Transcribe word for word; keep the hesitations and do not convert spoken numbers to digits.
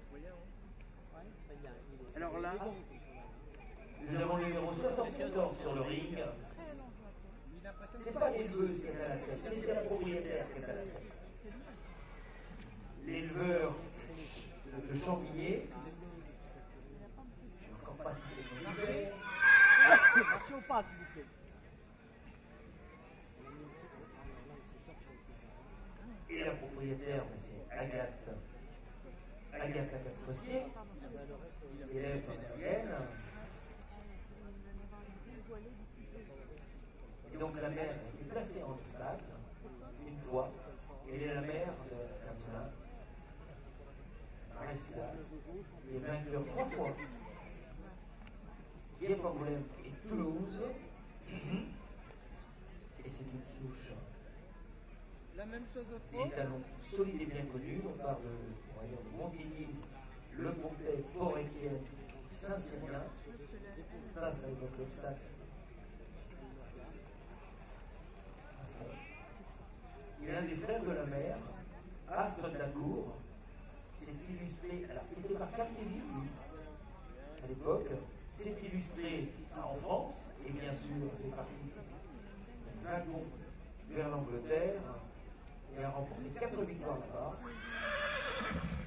Alors là, nous avons le numéro soixante-quatorze sur le ring. C'est pas l'éleveuse qui est à la tête, mais c'est la propriétaire qui est à la tête. L'éleveur de Champigné, je ne sais encore pas si c'est le nom. marchez au pas, s'il vous plaît. Et la propriétaire, c'est Agathe. Agathe Agathe Fossier, élève dans la Mayenne. Et donc la mère a été placée en obstacle une fois. Elle est la mère de Camelin. Marécia. Elle est vainqueur trois fois. Dieppe-Angoulême et Toulouse. Et c'est une souche. La même chose au Il est un nom solide et bien connu. On parle de Montigny, Le Comté, Port-Étienne, Saint-Cérien. Ça, ça évoque l'obstacle. Il est un des frères de la mère, Astre de la Cour, s'est illustré, alors il était par Captéville, lui, à l'époque, s'est illustré en France, et bien sûr, fait partie du wagon vers l'Angleterre, et a remporté quatre victoires là-bas.